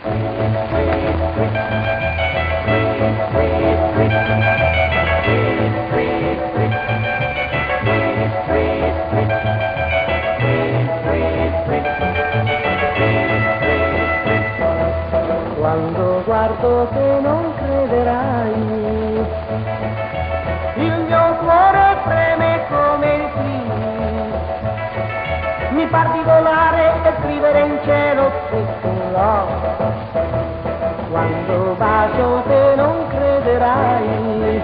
Quando guardo te non crederai, il mio cuore preme come il clima, mi par di volare e scrivere in cielo questo love. Quando bacio te non crederai,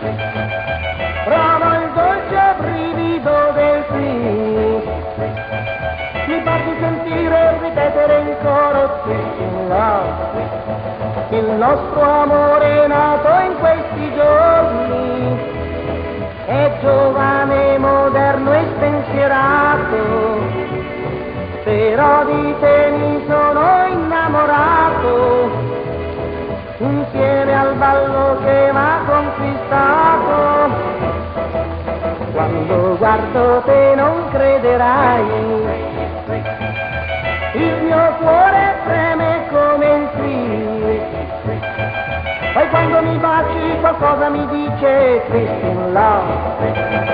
provo il dolce brivido del qui, mi par di sentire ripetere in coro questo love. Il nostro amore è nato in questi giorni, è giovane, moderno e spensierato, però di te mi sono innamorato, insieme al ballo che m'ha conquistato. Quando guardo te non crederai, il mio cuore preme come il qui. Poi quando mi baci qualcosa mi dice Christ in love.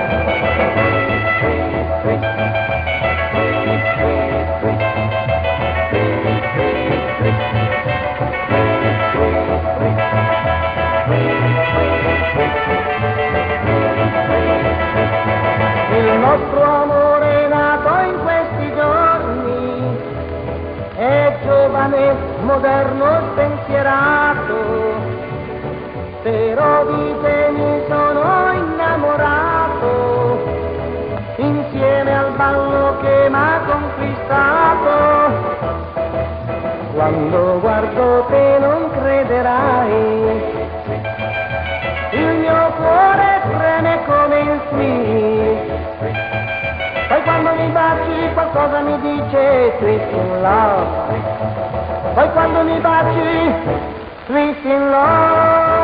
Il nostro amore è nato in questi giorni, è giovane, moderno e spensierato, però di te mi sono innamorato, insieme al ballo che m'ha conquistato. Quando guardo te non crederai, il mio cuore preme come il qui. Poi quando mi baci qualcosa mi dice Christ in love. Poi quando mi baci Christ in love.